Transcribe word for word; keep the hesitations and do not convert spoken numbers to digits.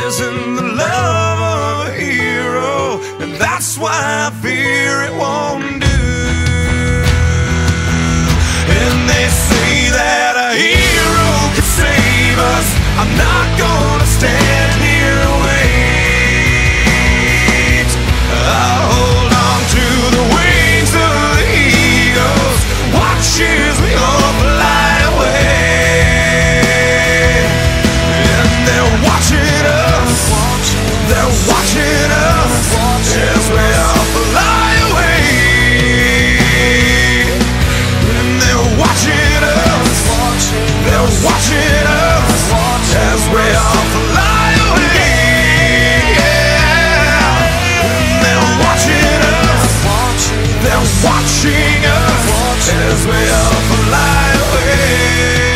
isn't the love of a hero, and that's why I fear it won't do. And they say that a hero could save us. I'm not gonna stand here and wait. I'll hold on to the wings of the eagles, watch as we all fly away. And they're watching us, they're watching us as we all fly away. And they're watching us, they're watching us as we all fly away. Yeah. And they're watching us, they're watching us as we all fly away.